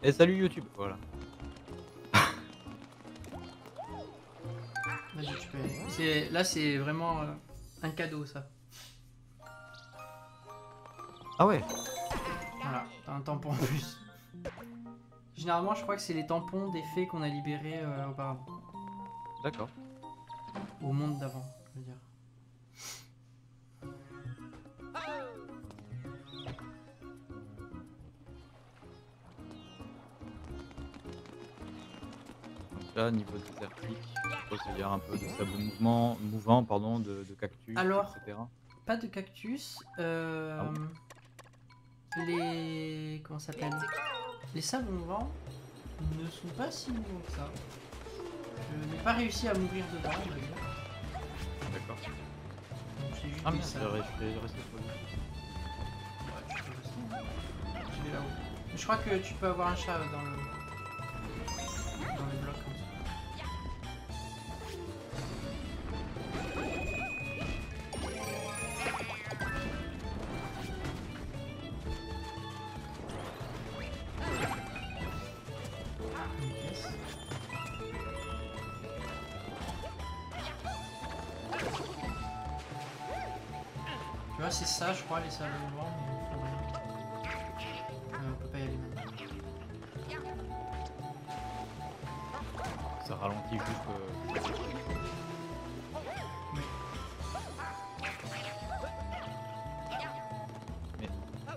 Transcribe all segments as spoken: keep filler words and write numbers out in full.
Et salut YouTube, voilà. Vas-y, tu peux y aller. C'est- Là, c'est vraiment euh, un cadeau, ça. Ah ouais. Voilà, t'as un tampon en plus. Généralement, je crois que c'est les tampons des fées qu'on a libérés euh, auparavant. D'accord. Au monde d'avant, je veux dire. Donc là, niveau désertique, je suppose qu'il y a un peu de sable mouvement, mouvant, pardon, de, de cactus, Alors, et cetera. pas de cactus. Euh, Ah bon. les... Comment ça s'appelle? Les sables mouvants ne sont pas si mouvants que ça. Je n'ai pas réussi à m'ouvrir dedans, on va dire. D'accord. Donc, c'est juste Ah des mais je sables. vais rester sur lui. Ouais, tu peux rester, hein. Je vais là-haut. Mais je crois que tu peux avoir un chat dans le... dans les blocs comme ça. Une pièce. Tu vois, c'est ça, je crois, les sables mouvants, mais il faut rien. Euh, on peut pas y aller maintenant. Ça ralentit juste. Euh... Oui. Mais...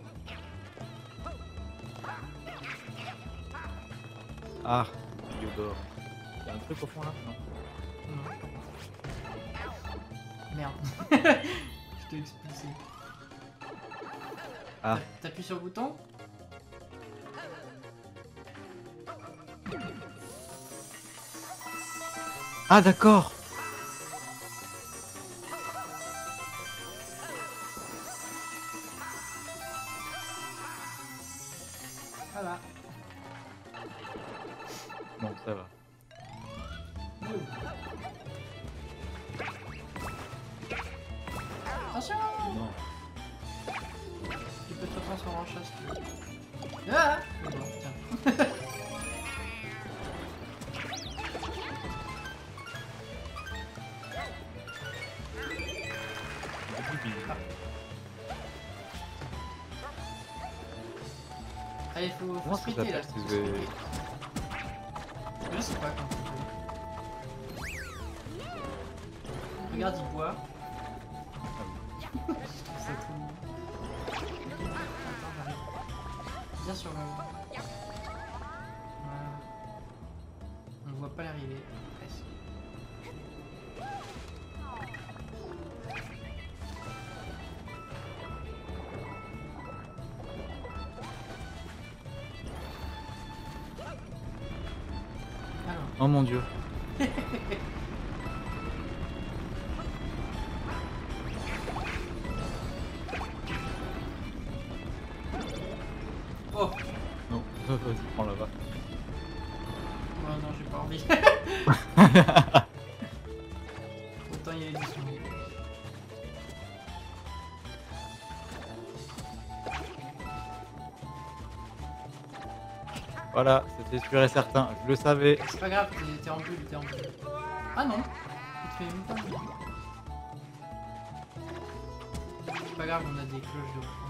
Ah, Biodore. Il y a un truc au fond là? Non. Non. Merde. Je t'ai expulsé. Ah. T'appuies sur le bouton? Ah d'accord. Voilà. Bon, ça va. Attention! Non. Tu peux te transformer en chat si tu veux. Ah! Mais bon, tiens. Allez, faut, faut Comment ça spriter là. s'appelle faut ces- spriter. Je sais pas comment tu fais. Regarde, il boit. Je trouve ça trop mignon. Attends, j'arrive. Viens sur le... Voilà. On ne voit pas l'arrivée. Presque. Alors. Oh mon dieu. Oh! Non, vas-y, prends là-bas. Oh non, j'ai pas envie. Autant y aller doucement. Voilà, c'était sûr et certain, je le savais. C'est pas grave, t'es- t'es en bulle, t'es en bulle. Ah non! Il te fait même pas de bulle. C'est pas grave, on a des cloches de rechange.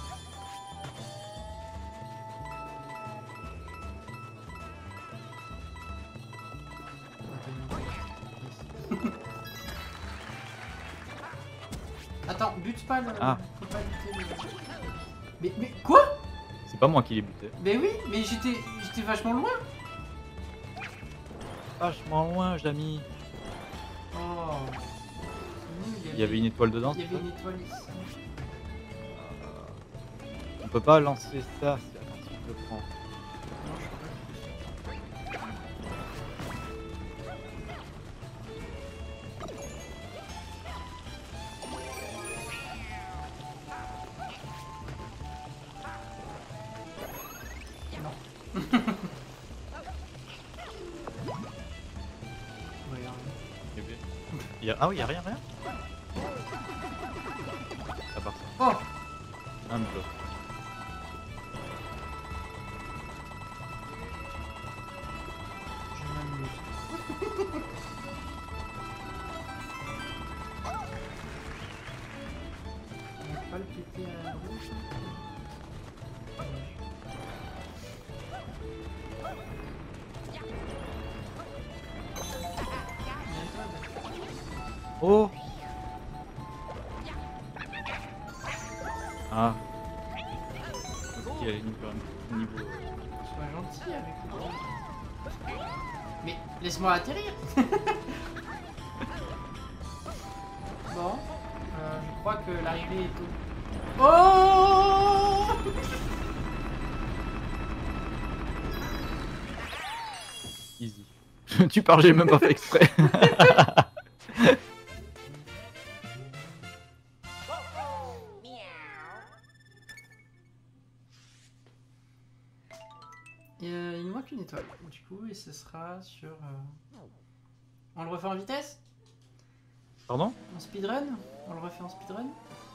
Attends, bute pas le... Ah. Faut pas buter le... Mais, mais quoi? C'est pas moi qui l'ai buté. Mais oui, mais j'étais j'étais vachement loin. Vachement loin, Jamy. Oh. C'est nul, Il y avait une étoile dedans, Il y c'est avait ça une étoile ici. On peut pas lancer ça, c'est... Attends, si je le prends. Non, je crois pas. Regarde. Il y a... Ah oui, il y a rien, rien. À part ça. Oh! Un bloc. Oh. Ah. Ok, niveau, niveau. Sois gentil avec moi. Mais laisse-moi atterrir. Bon, euh, je crois que l'arrivée est au... Oh. Easy. Tu parles, j'ai même pas fait exprès. Et, euh, il nous manque une étoile, du coup, et ce sera sur... Euh... On le refait en vitesse? Pardon? En speedrun? On le refait en speedrun?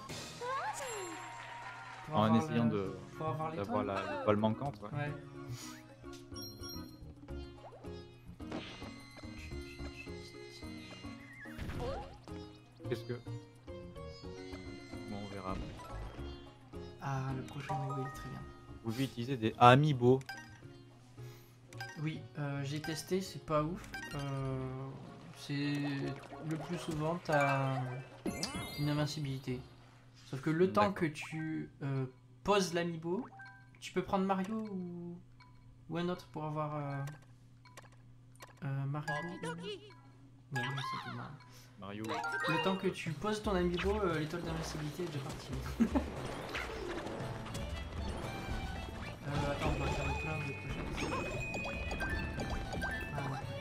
Pour En avoir essayant le- de Pour avoir d'avoir l'étoile? la l'étoile manquante, ouais. Ouais. Qu'est-ce que... Bon, on verra. Ah, le prochain niveau il est très bien. Vous pouvez utiliser des amiibo. Oui, euh, j'ai testé, c'est pas ouf. Euh, c'est le plus souvent t'as une invincibilité. Sauf que le temps que tu euh, poses l'amiibo, tu peux prendre Mario ou, ou un autre pour avoir euh, euh, Mario. ou- Ouais, mais c'est dommage. Mario. Le temps que tu poses ton amiibo, euh, l'étoile d'invincibilité est déjà partie. euh, attends, on va faire le plein de clochettes. Voilà.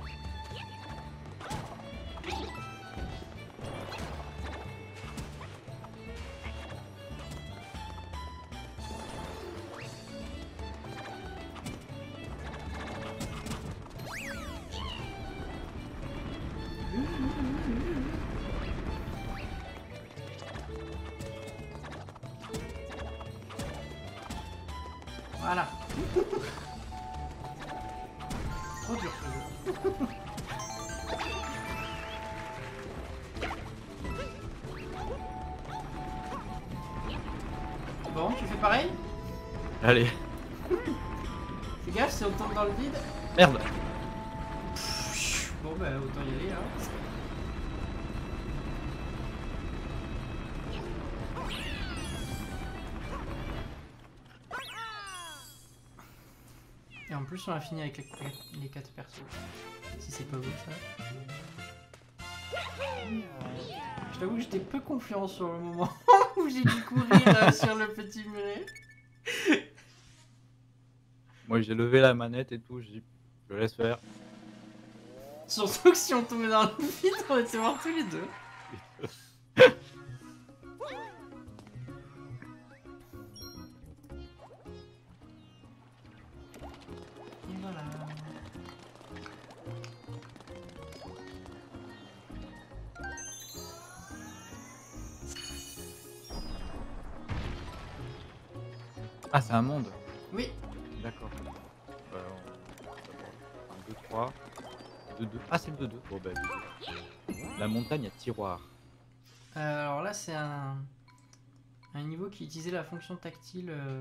Voilà. Trop dur ce jeu. Bon, tu fais pareil? Allez. Fais gaffe, si on tombe dans le vide. Merde. Bon, bah autant y aller hein. Et en plus, on a fini avec les, les quatre persos. Si c'est pas vous ça. Je t'avoue que j'étais peu confiant sur le moment où j'ai dû courir euh, sur le petit muret. Moi j'ai levé la manette et tout, je dis, je laisse faire. Surtout que si on tombait dans le vide, on était morts tous les deux. Et voilà. Ah, c'est un monde. Oui. D'accord. Euh, on... un, deux, trois. deux, deux. Ah, c'est le deux deux. Bon, bah, deux deux. La montagne à tiroir. Euh, alors là, c'est un... un niveau qui utilisait la fonction tactile euh,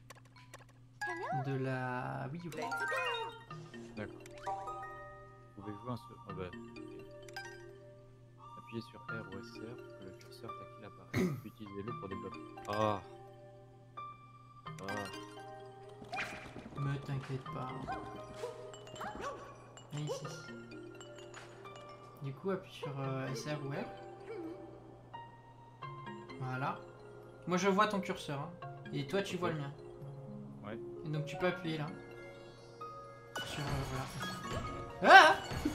de la Wii U. D'accord. Vous pouvez jouer un seul. Oh, bah, okay. Appuyez sur R ou S R pour que le curseur tactile apparaisse. Utilisez-le pour débloquer. Ah. Ah. Me t'inquiète pas. Et ici. Du coup, appuie sur euh, S R ou R. Voilà. Moi, je vois ton curseur. Hein. Et toi, tu vois le mien. Ouais. Et donc, tu peux appuyer là. Sur... Euh, voilà. Ah.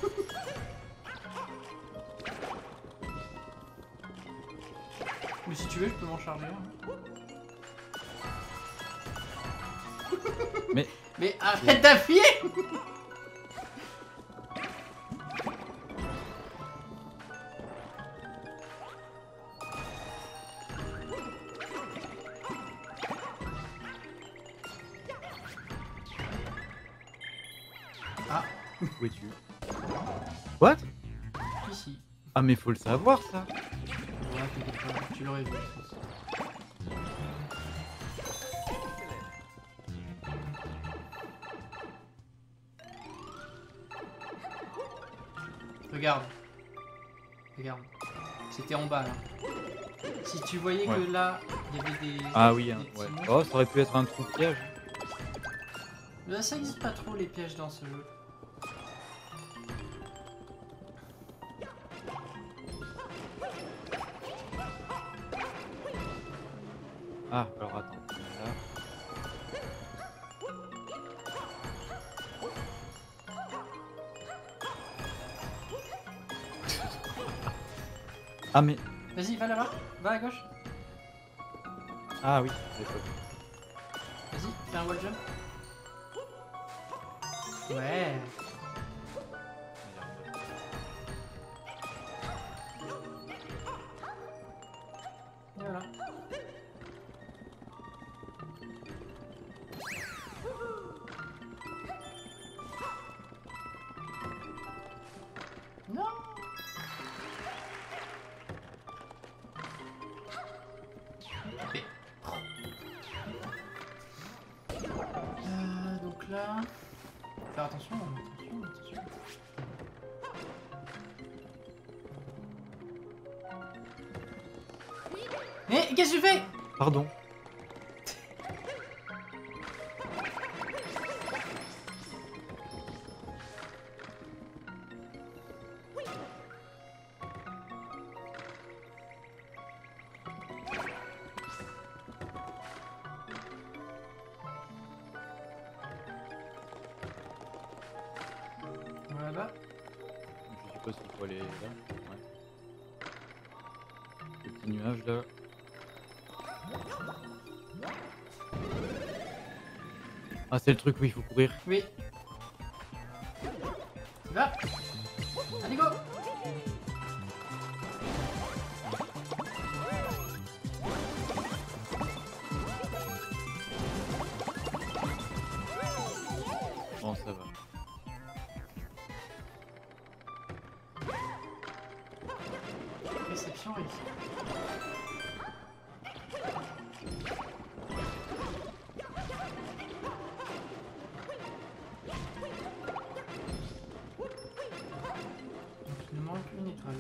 Mais si tu veux, je peux m'en charger. Hein. Mais... Mais arrête d'appuyer. Ah, Où es-tu? What? ici. Ah, mais faut le savoir ça. Ouais, t'inquiète pas, tu l'aurais vu, je pense. Regarde. Regarde. C'était en bas là. Si tu voyais Ouais. que là, il y avait des. Ah oui, hein, des petits ouais. monstres. Oh, ça aurait pu être un trou piège. Là, ça existe pas trop les pièges dans ce jeu. Ah, alors attends. Là. Ah mais... Vas-y, va là-bas, va à gauche. Ah oui, j'ai pas vu. Vas-y, fais un wall jump. Ouais. Et voilà. Non. Tapé. Euh, donc là, faut faire attention, attention, attention. Mais qu'est-ce que tu fais? Pardon. Voilà. Je suppose qu'il faut aller là. Ouais. Le petit nuage là. Ah, c'est le truc où il faut courir. Oui. Va. Allez, go. Bon, ça va. Réception réussie. Donc, il nous manque une étoile.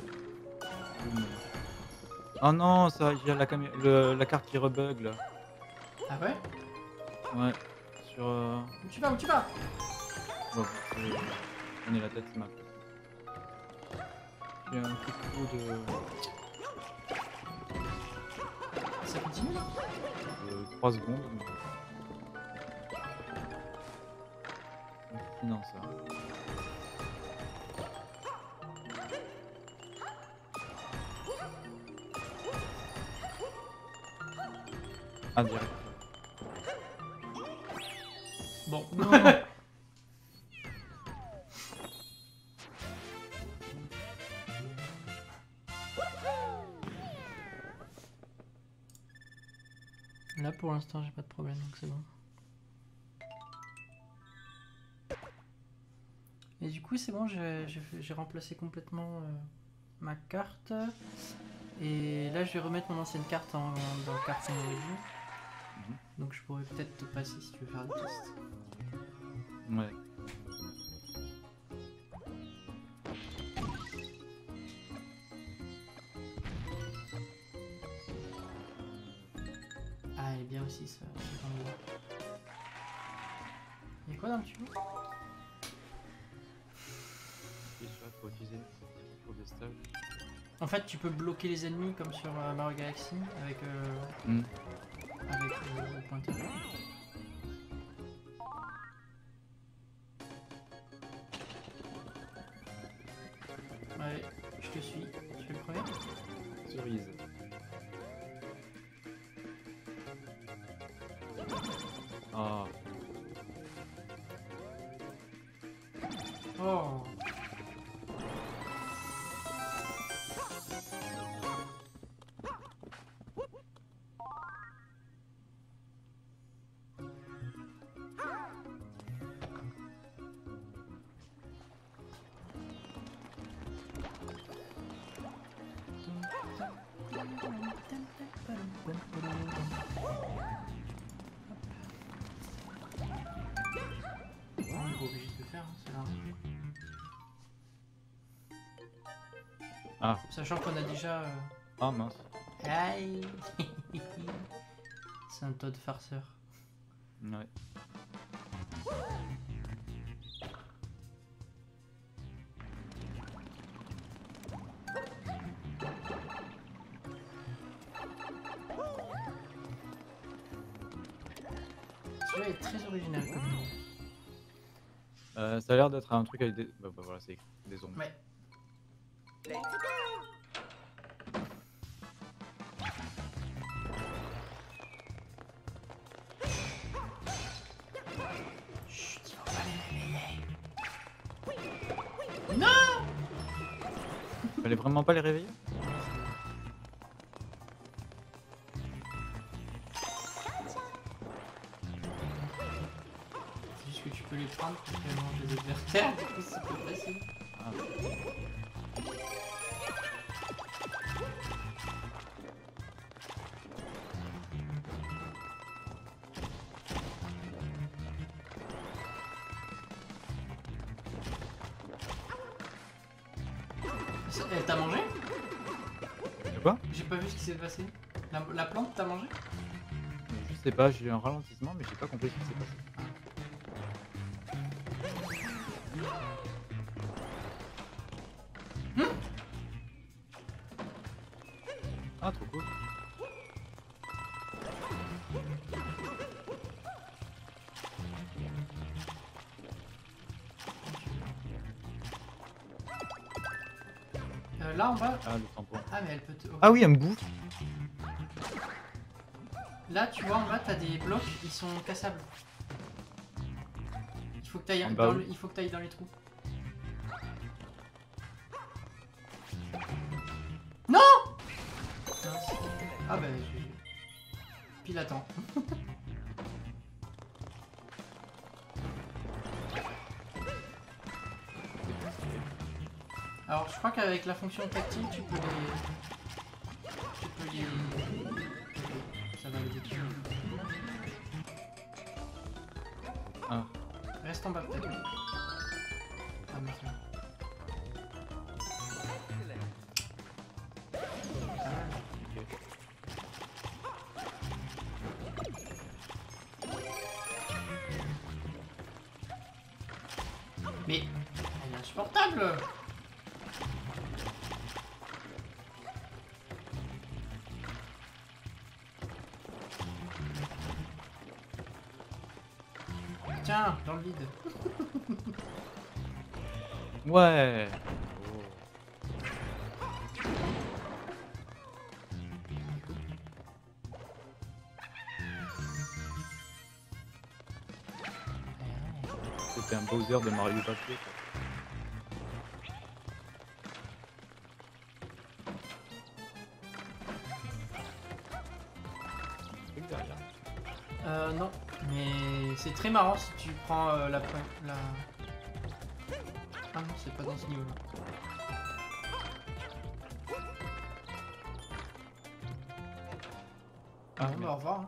Oh non, ça, il y a la, camé- le- la carte qui rebug là. Ah ouais? Ouais. Sur. Euh... Où tu vas? Où tu vas? Bon, c'est- on est la tête, c'est ma faute. J'ai un petit coup de. Ça continue là? de trois secondes. mais- Non, ça. Ah, direct. Bon. Là pour l'instant j'ai pas de problème donc c'est bon. Et du coup c'est bon, j'ai j'ai- j'ai remplacé complètement euh, ma carte. Et là je vais remettre mon ancienne carte en, dans le carte d'origine. Mhm. Donc je pourrais peut-être te passer si tu veux faire le test. Ouais. Ah elle est bien aussi ça. Il y a quoi dans le tuyau? Et ça, faut utiliser pour des stages. En fait tu peux bloquer les ennemis comme sur euh, Mario Galaxy avec, euh, Mm. avec euh, le pointeur. Ouais, je te suis. Tu fais le premier? Cerise. Ah. Oh. On est pas obligé de le faire, hein, c'est large. Ah, Sachant qu'on a déjà... euh, ah mince. Aïe. C'est un Toad farceur. Ouais. Celui-là est très original comme nom. Euh, ça a l'air d'être un truc avec des... Bah, bah voilà, c'est écrit, des ombres. Ouais. Chut, il faut pas les réveiller. Non! Fallait vraiment pas les réveiller? C'est juste que tu peux les prendre pour faire manger des vertères, du coup c'est plus facile. Ah. Ça- eh, T'as mangé? De quoi? J'ai pas vu ce qui s'est passé. La, la plante, t'as mangé? Je sais pas, j'ai eu un ralentissement, mais j'ai pas compris ce qui s'est passé. Ah, trop cool. Euh, là en bas. Ah, le tampon. Ah, mais elle peut te. Ah oui, elle me bouffe. Là, tu vois en bas, t'as des blocs, ils sont cassables. Il faut que t'ailles En dans, bas, le- oui. il faut que t'ailles dans les trous. Non! Mince. Ah bah, j'ai... Pile à temps. Alors, je crois qu'avec la fonction tactile, tu peux les... Tu peux les... Ok, ça va le détruire. Ah. Reste en bas peut-être. Ah, merci. Mais elle est insupportable. Tiens, dans le vide. Ouais. C'était un Bowser de Mario Papier. Euh, non. Mais c'est très marrant si tu prends euh, la, la... Ah non, c'est pas dans ce niveau-là. Ah, Bon, bah, au revoir. Hein.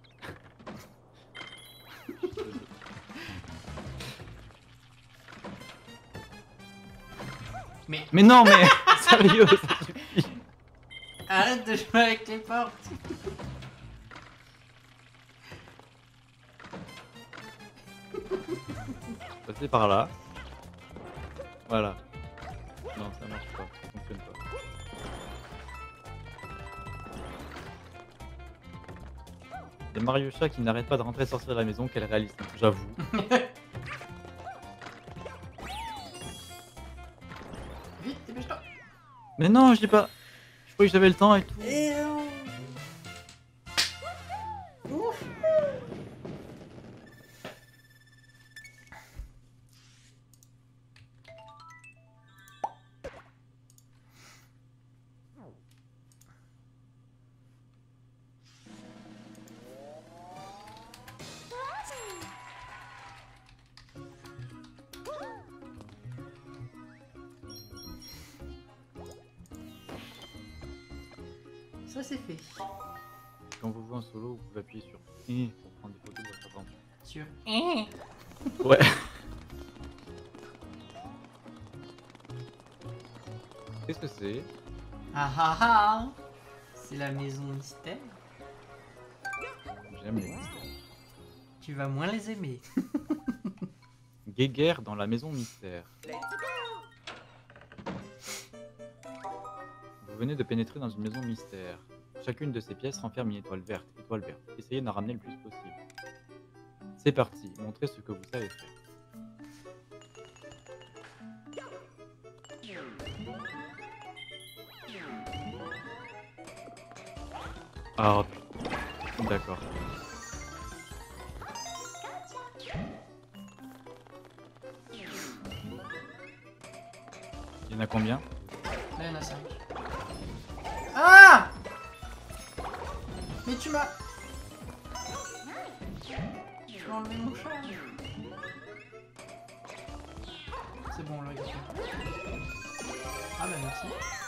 Mais... Mais non, mais sérieux, ça suffit. Arrête de jouer avec les portes. Passer par là. Voilà. Non, ça marche pas, ça fonctionne pas. Les Mario Chat qui n'arrêtent pas de rentrer et sortir de la maison, quelle réaliste, hein, j'avoue. Vite, dépêche-toi. Mais non, je dis pas. Je croyais que j'avais le temps et tout. Ouf. Ça c'est fait. Quand vous jouez en solo, vous pouvez appuyer sur I pour prendre des photos de votre aventure. Sur. Ouais. Qu'est-ce que c'est? Ah ah ah. C'est la maison mystère. J'aime les mystères. Tu vas moins les aimer. Guéguerre dans la maison mystère. Vous venez de pénétrer dans une maison mystère. Chacune de ces pièces renferme une étoile verte. Étoile verte. Essayez d'en ramener le plus possible. C'est parti. Montrez ce que vous savez faire. Ah putain. D'accord. Il y en a combien? Là, il y en a cinq. Ah! Mais tu m'as... Tu m'as enlevé mon chat. C'est bon, on l'a récupéré. Ah bah merci.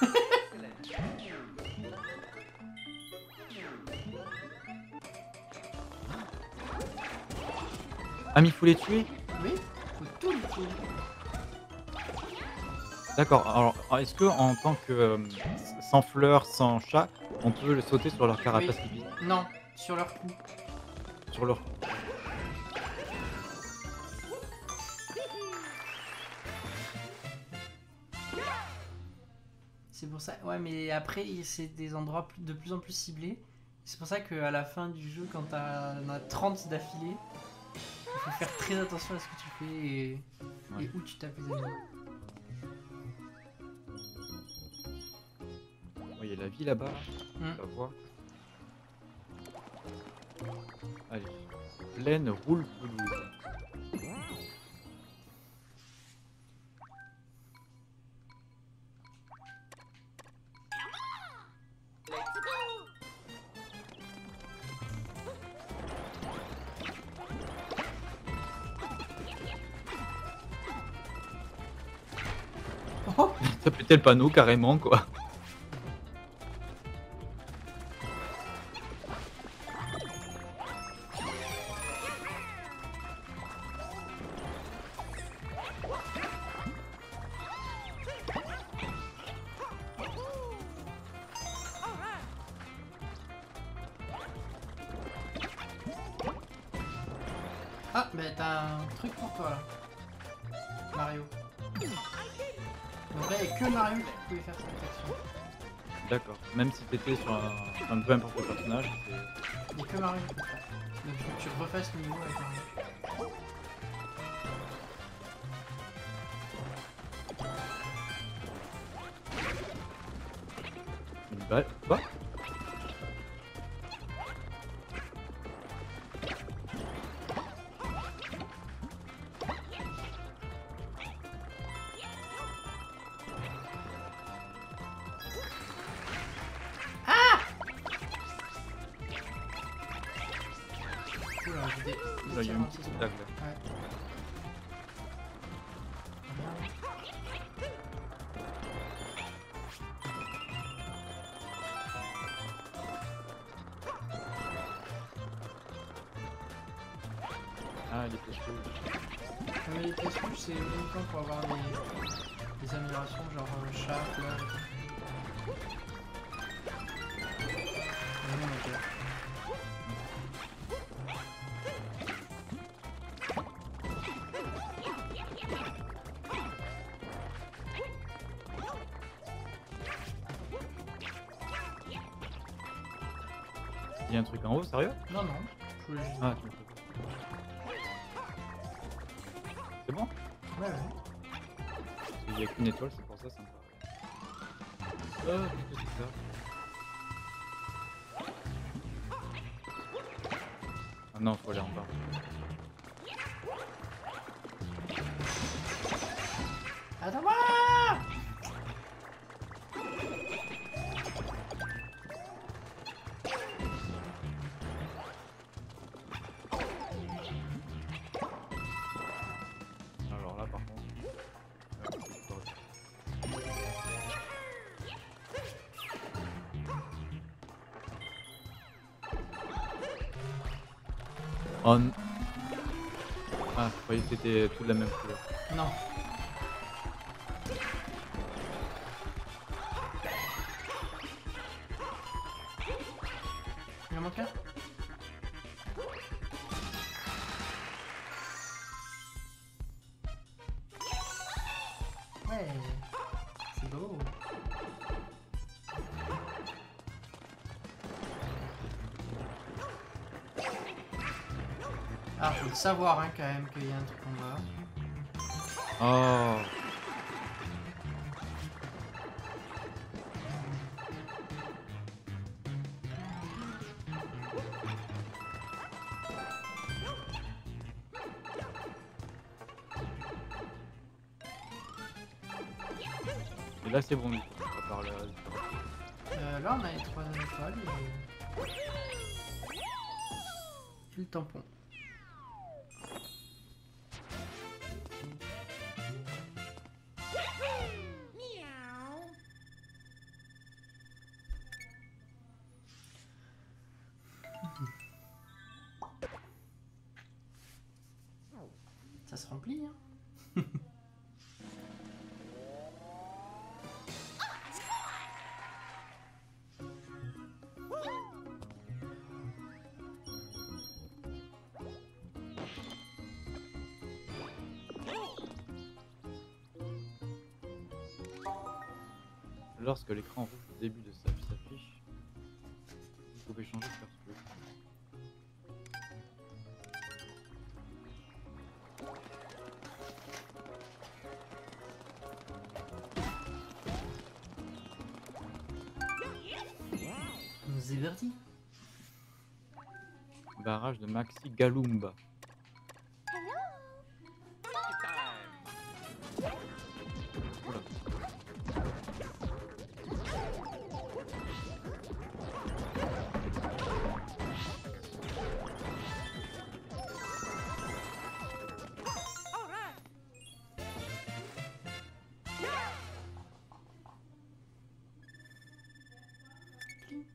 Ah mais il faut les tuer? Oui, faut tout le tuer. D'accord, alors est-ce que en tant que euh, sans fleurs, sans chat, on peut le sauter sur leur carapace qui vit Non, sur leur cou. sur leur... C'est pour ça, ouais, mais après, c'est des endroits plus- de plus en plus ciblés. C'est pour ça qu'à la fin du jeu, quand t'en as trente d'affilée, il faut faire très attention à ce que tu fais et, Ouais. et où tu tapes les ennemis. Il y a la vie là-bas, Hmm. on va voir. Allez, plaine roule pelouse. Oh, Ça pétait le panneau carrément quoi. ah, bah t'as un truc pour toi là, Mario. En vrai, il n'y a que Mario qui pouvait faire cette action. D'accord, même si t'étais sur un, un peu importe le personnage, c'est... Il n'y a que Mario qui peut le faire. Donc il faut que tu refasses le niveau avec Mario. une balle. Quoi? Oula, j'ai des- Là, il y a une des petite tirs dague là. Ouais. Ah, les pièces rouges. Mais les pièces rouges, c'est uniquement pour avoir les, les améliorations, genre euh, chat, fleur et tout. Ah non, ok. Il y a un truc en haut, sérieux? Non, non, je voulais juste... Ah, tu me fais- C'est bon? Ouais, ouais. Parce qu'il n'y a qu'une étoile, c'est pour ça, ça me paraît. Ah, qu'est-ce que c'est ça? Ah non, faut aller en bas. Attends-moi! Alors là, par contre... ah, c'est pas vrai. Oh n- Ah, je croyais que c'était tout de la même couleur. Non. manque un. Ouais, c'est beau. Ah, faut le savoir hein, quand même qu'il y a un truc en bas. Oh. Et là c'est bon, à part le... Euh, là on a les trois étoiles et... et le tampon. Ça se remplit hein. Lorsque l'écran rouge au début de stage s'affiche, vous pouvez changer de perspective. C'est parti. Barrage de Maxi Galumba. Oula. Clink.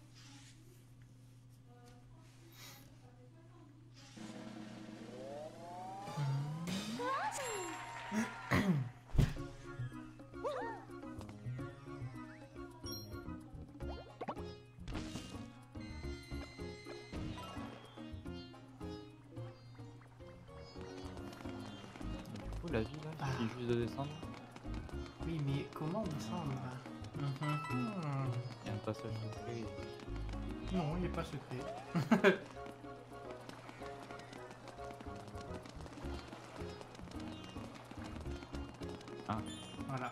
Du coup la vie là, Ah. il suffit juste de descendre. Oui, mais comment descendre Mhm. Il y a un passage secret. Non, il n'est pas secret. Ah. Voilà.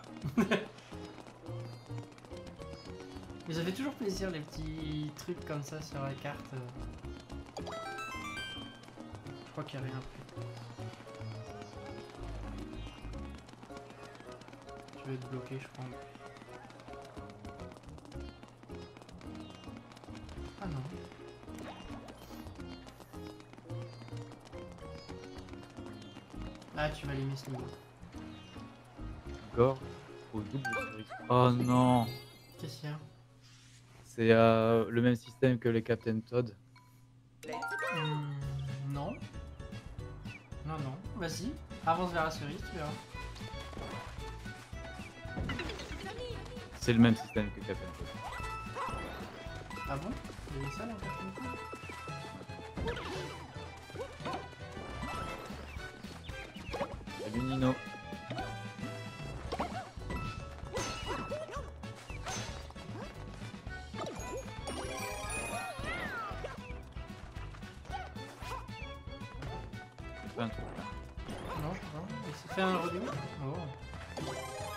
Mais ça fait toujours plaisir les petits trucs comme ça sur la carte. Je crois qu'il n'y a rien plus. Je vais être bloqué, je crois. Ah non. Ah, tu vas l'aimer ce niveau. Gore au double sur X. Oh non. Qu'est-ce qu'il y a? C'est euh, le même système que les Captain Todd. Hmm, non. Non, non. Vas-y, avance vers la cerise, tu verras. C'est le même système que Captain Todd. Ah bon? Il y avait ça là, Captain Todd? Salut Nino. J'ai fait un truc là. Non, je sais pas. Il s'est fait un rodéo? Oh.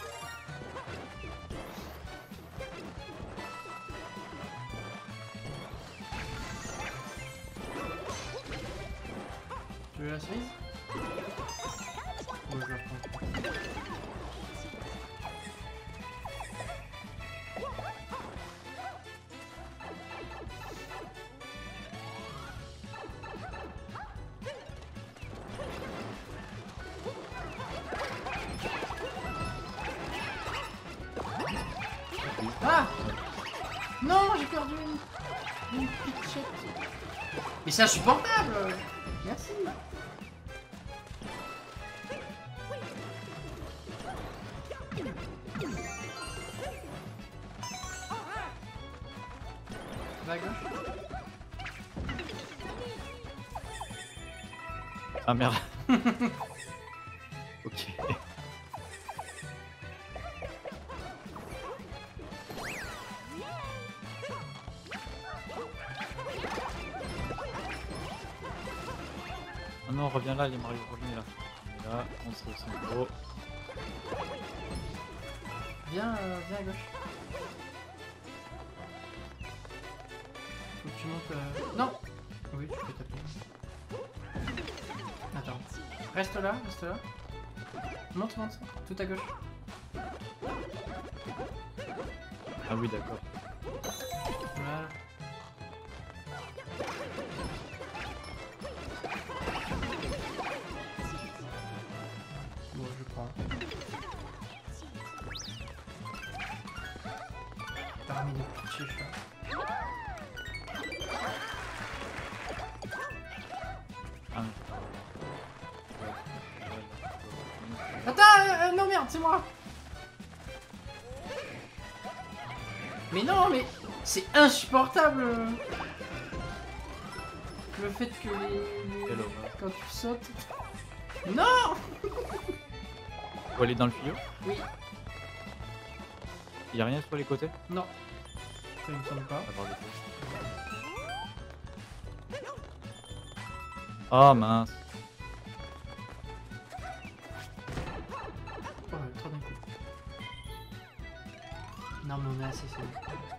Tu veux la cerise? Ouais, je la prends. Ah! Non, j'ai perdu une, une pitchette. Mais c'est insupportable! Merci. Va à gauche. Ah merde. Ok. Oh non, reviens là, les Mario, reviens là. Et là, on se synchro. Viens, euh, viens à gauche. Faut que tu montes. Euh... Non. Oui, tu peux taper. Attends. Reste là, reste là. Monte, monte. Tout à gauche. Ah oui, d'accord. Voilà. Bon, je prends. Parmi les petits chats. Ah. Attends, euh, euh, non merde, c'est moi. Mais non, mais c'est insupportable. Le fait que les... Quelle horreur. quand tu sautes. Non. Faut aller dans le tuyau? Oui. Y'a rien sur les côtés? Non. Ça il me semble pas. À voir les côtés. Oh mince. Oh, ouais, trop d'un coup. Non mais on est assez solide.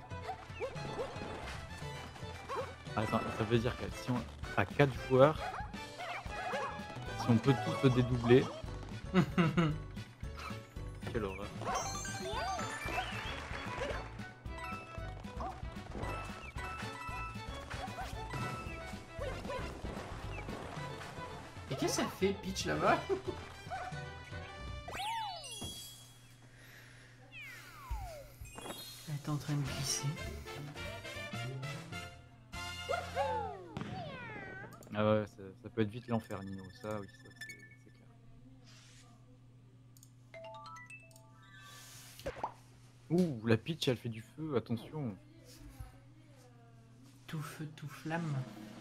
Attends, ça veut dire que si on a quatre joueurs, si on peut tous se dédoubler. Quelle horreur. Et qu'est-ce qu'elle fait, Peach, là-bas? Elle est en train de glisser. Ah ouais, ça, ça peut être vite l'enfer, Nino. Ça, oui, ça, c'est c'est clair. Ouh, la Peach, elle fait du feu, attention. Tout feu, tout flamme.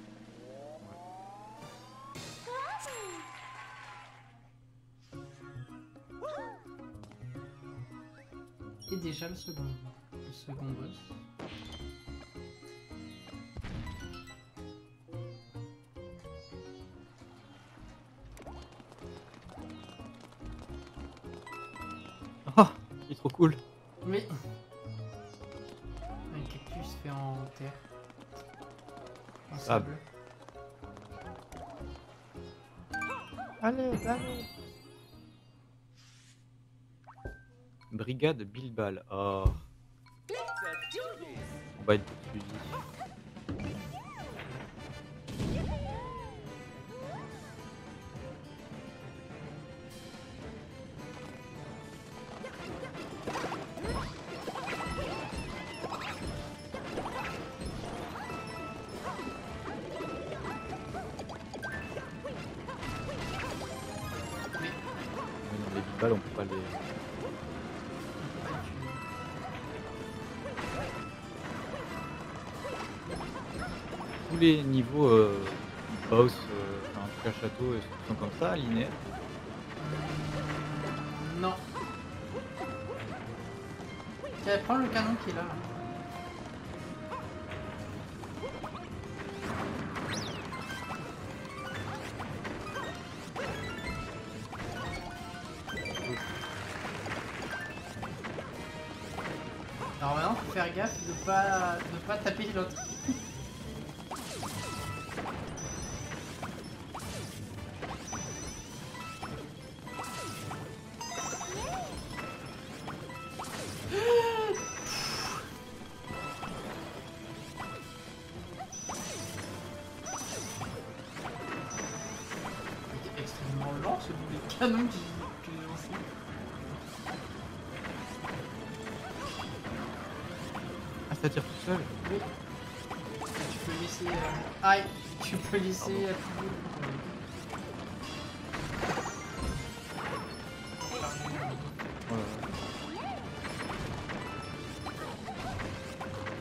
Et déjà le second, le second boss. Oh, il est trop cool. Mais un cactus fait en terre. En sable. Allez, allez. Brigade Bilbal. Oh. On va être poursuivi. Les Bilbal, on peut pas les... Tous les niveaux euh, boss, euh, enfin, en tout cas château, et sont comme ça, linéaires. Non. Tiens, prends le canon qui est là. Alors maintenant, faut faire gaffe de pas de pas taper l'autre. C'est extrêmement lent ce bout de canon qui que j'ai lancé. Ah, ça tire tout seul. Oui. Tu peux laisser. Euh... Aïe, tu peux laisser appuyer. Oh là là.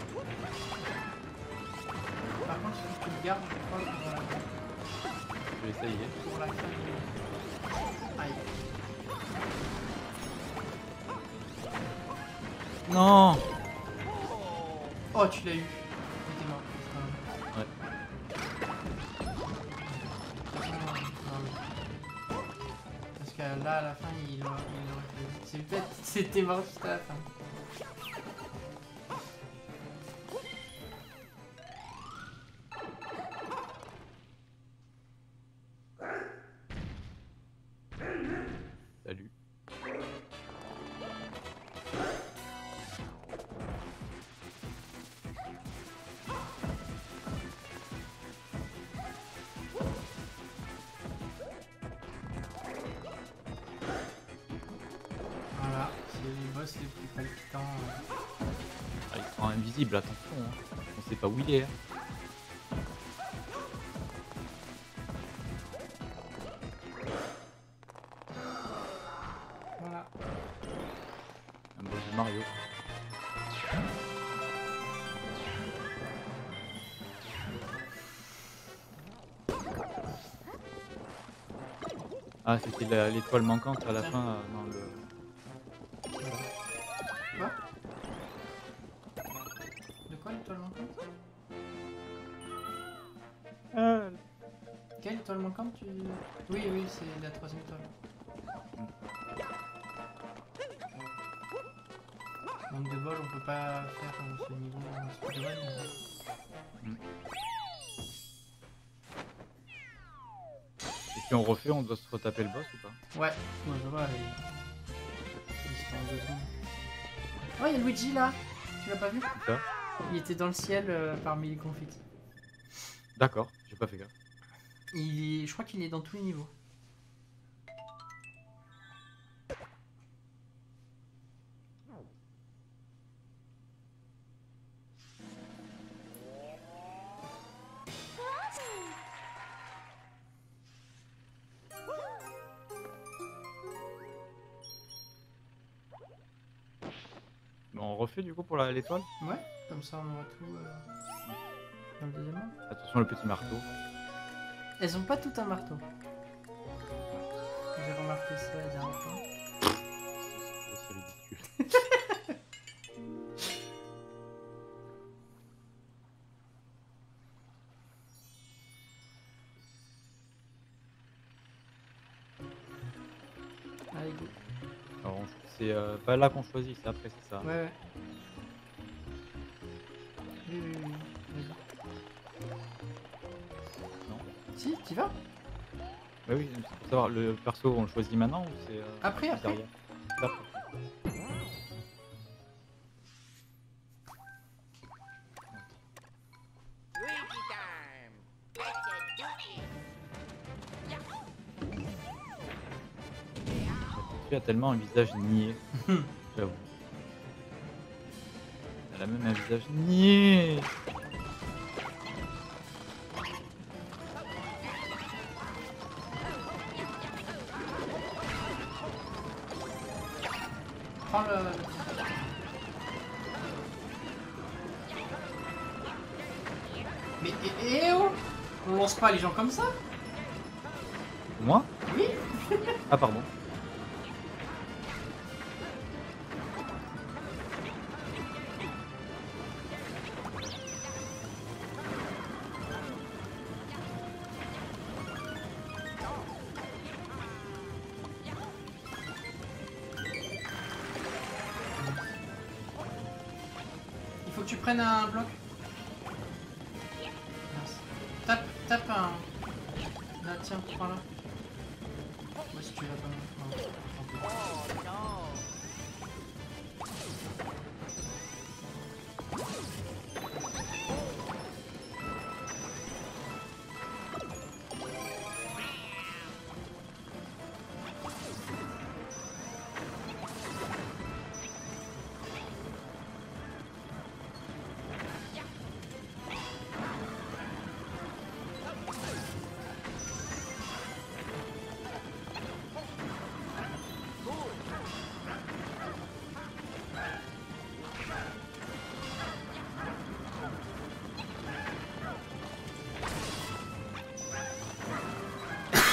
Par contre, si tu le gardes, je crois que. Voilà. Je vais Ça y est. Pour la fin. Aïe. Non. Oh, tu l'as eu. Il était mort. Ouais. Non, mais- Parce que là, à la fin, il aurait, il aurait fait. C'est peut-être. C'était mort juste à la fin. Salut. Voilà, c'est les boss les plus palpitants. euh. Ah, il sera invisible, attention. Hein. On sait pas où il est. Hein. Voilà. Un boss de Mario. Ah, c'était la- l'étoile manquante à la fin euh, dans le. Quoi? De quoi l'étoile manquante? Ah. Quelle étoile manquante tu... Oui, oui, c'est la troisième étoile. Manque de bol, on peut pas faire euh, ce niveau en speedrun. mais- Et si on refait, on doit se retaper le boss ou pas? Ouais, moi ça va, il... il se fait en deux secondes. Oh, il y a Luigi là! Tu l'as pas vu? Ça. Il était dans le ciel euh, parmi les confettis. D'accord, j'ai pas fait gaffe. Il... Je crois qu'il est dans tous les niveaux. Bon, on refait du coup pour la- l'étoile. Ouais, comme ça on aura tout euh, dans le deuxième monde. Attention le petit marteau. Elles ont pas tout un marteau. J'ai remarqué ça la dernière fois. C'est aussi ridicule. Allez, go. Alors, on- c'est euh, pas là qu'on choisit, c'est après, c'est ça. Ouais, ouais. Oui, oui, oui. Vas-y. Non. Si, t'y vas? Bah oui, c'est pour savoir, le perso, on le choisit maintenant ou c'est euh, Après, c'est après. derrière? C'est après. Luigi time! Let's do it! Tu as tellement un visage niais. J'avoue. Elle a même un visage niais. Prends le... Mais eh, eh, oh! On lance pas les gens comme ça? Moi? Oui. Ah pardon. Il faut que tu prennes un bloc. Merci. Tape, tape un... Là, tiens, prends-la. Moi, si tu l'as pas... Non, tant pis. Oh no!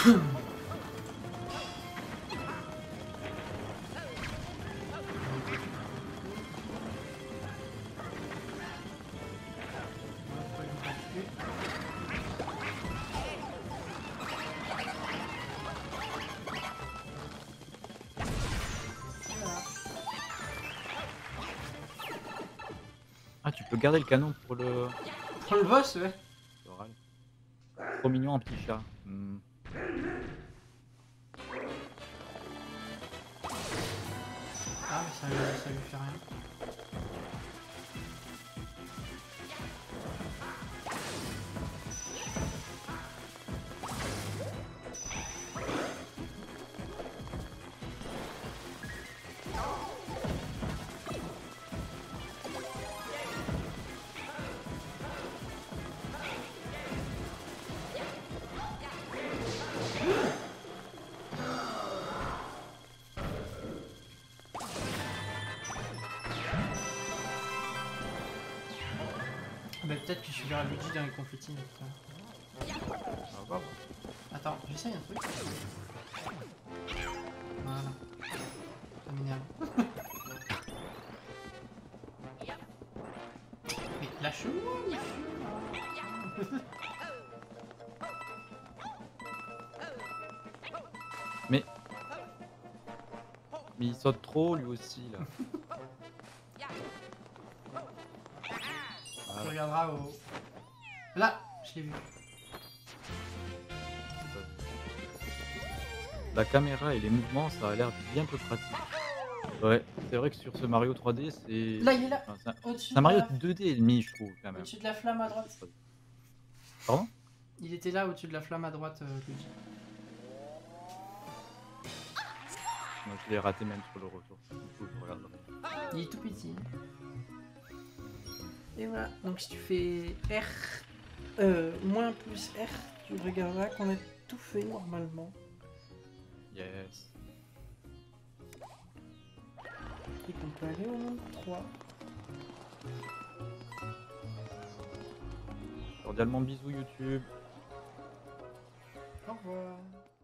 Ah, tu peux garder le canon pour le... Pour le boss, ouais. Oral. Trop mignon, un petit chat. Hmm. Ah, mais ça, lui- ça lui fait rien. Bah, peut-être que je verrai Luigi dans les confettis. mais putain. On va voir. Attends, j'essaye un truc. Voilà. Ça m'énerve. Mais lâche-moi, monsieur. Mais... Mais il saute trop, lui aussi, là. Tu Voilà. regarderas au... Là, je l'ai vu. La caméra et les mouvements, ça a l'air bien peu pratique. Ouais, c'est vrai que sur ce Mario trois D, c'est... Là, il est là. Enfin, c'est un- Au-dessus c'est un de, Mario la... deux D et demi, je trouve, quand même. au-dessus de la flamme à droite. Pardon? Il était là, au-dessus de la flamme à droite, euh, Luigi. Moi, je l'ai raté même sur le retour. Du coup, je regarderai. Il est tout petit. Et voilà, donc si tu fais R, euh, moins plus R, tu regarderas qu'on a tout fait normalement. Yes. Et qu'on peut aller au monde trois. Cordialement bisous YouTube. Au revoir.